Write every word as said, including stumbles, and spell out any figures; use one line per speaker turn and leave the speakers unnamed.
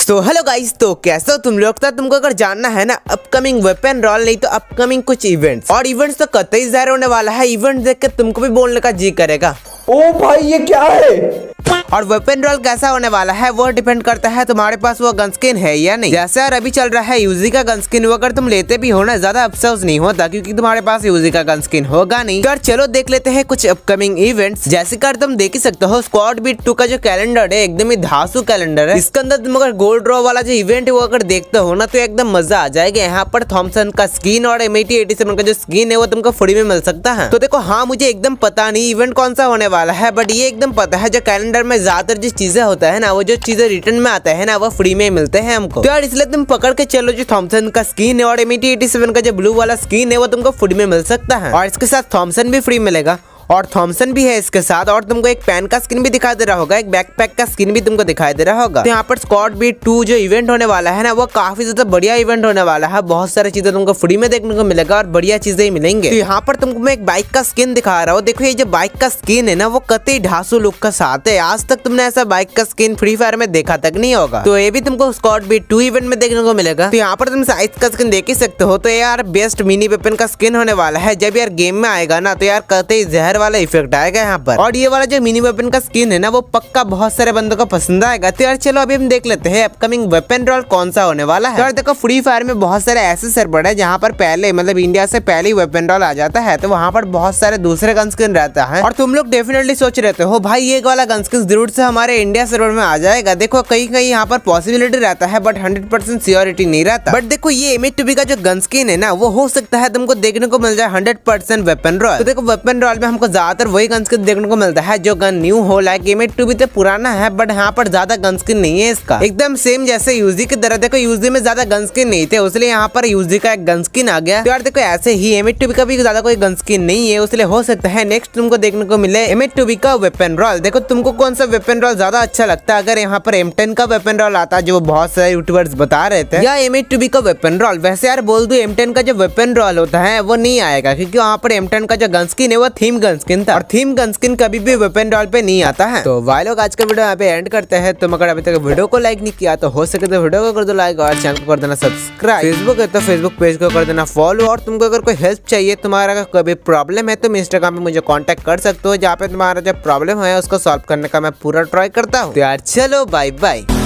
तो hello guys, तो कैसे हो तुम लोग। तो तुमको अगर जानना है ना अपकमिंग वेपन रोल नहीं तो अपकमिंग कुछ इवेंट्स, और इवेंट्स तो कतई ज़ाहिर होने वाला है। इवेंट देख के तुमको भी बोलने का जी करेगा,
ओ भाई ये क्या है।
और वेपन रोल कैसा होने वाला है वो डिपेंड करता है तुम्हारे पास वो गन स्किन है या नहीं। जैसे यार अभी चल रहा है यूजी का गन स्किन, वो अगर तुम लेते भी हो ना ज्यादा अफसोस नहीं होता क्योंकि तुम्हारे पास यूजी का गन स्किन होगा नहीं। तो चलो देख लेते हैं कुछ अपकमिंग इवेंट्स। जैसे कर तुम देख ही सकते हो स्क्वाड बीट टू का जो कैलेंडर है एकदम ही धांसू कैलेंडर है। इसके अंदर तुम अगर गोल्ड ड्रॉ वाला जो इवेंट है वो अगर देखते हो ना तो एकदम मजा आ जाएगा। यहाँ पर थॉमसन का स्किन और एम एटी एटी सेवन का जो स्किन है वो तुमको फ्री में मिल सकता है। तो देखो हाँ, मुझे एकदम पता नहीं इवेंट कौन सा होने वाला है, बट ये एकदम पता है जो कैलेंडर में ज्यादातर जो चीजें होता है ना वो जो चीजें रिटर्न में आता है ना वो फ्री में मिलते हैं हमको। तो यार इसलिए तुम पकड़ के चलो जो थॉमसन का स्किन है और एम एटी एटी सेवन का जो ब्लू वाला स्किन है वो तुमको फ्री में मिल सकता है, और इसके साथ थॉमसन भी फ्री मिलेगा और थॉमसन भी है इसके साथ। और तुमको एक पेन का स्किन भी दिखाई दे रहा होगा, एक बैकपैक का स्किन भी तुमको दिखाई दे रहा होगा। तो यहाँ पर स्क्वाड बीट टू जो इवेंट होने वाला है ना वो काफी ज्यादा बढ़िया इवेंट होने वाला है। बहुत सारी चीजें तुमको फ्री में देखने को मिलेगा और बढ़िया चीजें ही मिलेंगे। तो यहाँ पर तुमको मैं एक बाइक का स्किन दिखा रहा हूँ। देखो ये जो बाइक का स्किन है ना वो कतई ढांसू लुक का साथ है। आज तक तुमने ऐसा बाइक का स्किन फ्री फायर में देखा तक नहीं होगा। तो ये भी तुमको स्क्वाड बीट टू इवेंट में देखने को मिलेगा। तो यहाँ पर तुम साइज का स्किन देख ही सकते हो। तो यार बेस्ट मिनी वेपन का स्किन होने वाला है। जब यार गेम में आएगा ना तो यार कतई जहर वाला इफेक्ट आएगा यहाँ पर। और ये वाला जो मिनी वेपन का स्किन है ना वो पक्का बहुत सारे बंदों को पसंद आएगा। तो यार चलो अभी हम देख लेते हैं अपकमिंग वेपन रोल कौन सा होने वाला है। तो यार देखो फ्री फायर में बहुत सारे ऐसे सर्वर है जहाँ पर पहले मतलब इंडिया से पहले वेपन रोल आ जाता है, तो वहाँ पर बहुत सारे दूसरे गन स्किन रहता है। और तुम लोग डेफिनेटली सोच रहे हो भाई ये वाला गन स्किन जरूर से हमारे इंडिया सर्वर में आ जाएगा। देखो कहीं कहीं यहाँ पर पॉसिबिलिटी रहता है बट हंड्रेड परसेंट सियोरिटी नहीं रहता। बट देखो ये एम एट टू बी का जो गन स्किन है ना वो हो सकता है तुमको देखने को मिल जाए हंड्रेड परसेंट वेपन रोल। तो देखो वेपन रोल में हमको ज्यादातर वही गन स्किन देखने को मिलता है जो गन न्यू हो, like M eight two B तो पुराना है बट यहाँ पर ज्यादा गन स्किन नहीं है इसका, एकदम सेम जैसे यूजी की तरह। देखो यूजी में ज्यादा गन स्किन नहीं थे इसलिए यहाँ पर यूजी का एक गन स्किन आ गया। तो यार देखो ऐसे ही एम एट टू बी का भी ज्यादा कोई गन स्किन नहीं है, इसलिए हो सकता है नेक्स्ट तुमको देखने को मिले एम एट टू बी का वेपन रोल। देखो तुमको कौन सा वेपन रोल ज्यादा अच्छा लगता है, अगर यहाँ पर एम टेन का वेपन रोल आता जो बहुत सारे यूट्यूबर्स बता रहे थे, या एम एट टू बी का वेपन रोल। वैसे यार बोल दू एम टेन का जो वेपन रोल होता है वो नहीं आएगा क्योंकि वहाँ पर एम टेन का जो गन स्किन है वो थीम गन स्किन था, और थीम गन स्किन कभी भी वेपन रोल पे नहीं आता है। तो भाई लोग आज का वीडियो यहाँ पे एंड करते हैं। तुम अगर अभी तक वीडियो को लाइक नहीं किया तो हो सके तो वीडियो को कर दो लाइक और चैनल को कर देना सब्सक्राइब। फेसबुक है तो फेसबुक पेज को कर देना फॉलो। और तुमको अगर कोई हेल्प चाहिए, तुम्हारा कोई प्रॉब्लम है, तुम इंस्टाग्राम पे मुझे कांटेक्ट कर सकते हो जहाँ पे तुम्हारा जो प्रॉब्लम है उसको सॉल्व करने का मैं पूरा ट्राई करता हूँ। तो यार चलो बाय बाय।